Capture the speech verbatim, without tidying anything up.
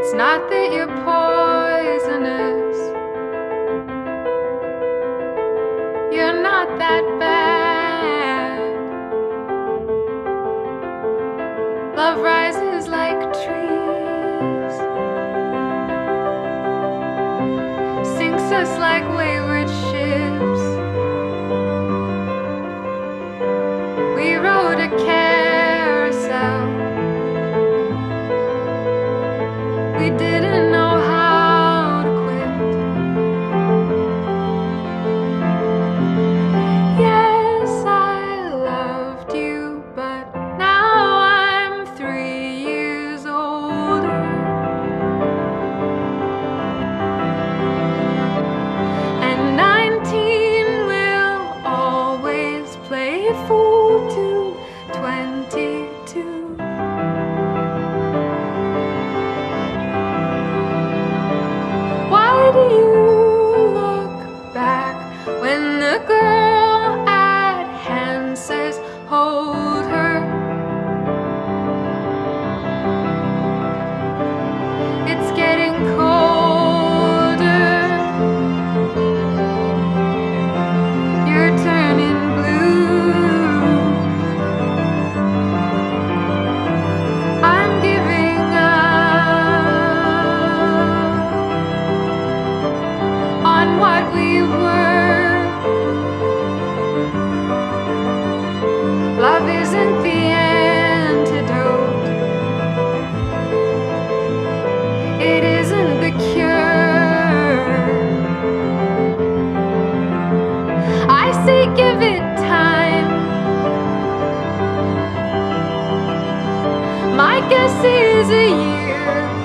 It's not that you're poisonous, you're not that bad. Love rises like trees, sinks us like wayward ships. We rode a carousel, we didn't know how to quit. Yes, I loved you, but now I'm three years older, and nineteen will always play fool to twenty-two. Why do you look back when the girl at hand says, hold her? It's getting colder, you're turning blue. I'm giving up on what we were. Love isn't the antidote, it isn't the cure. I say give it time, my guess is a year.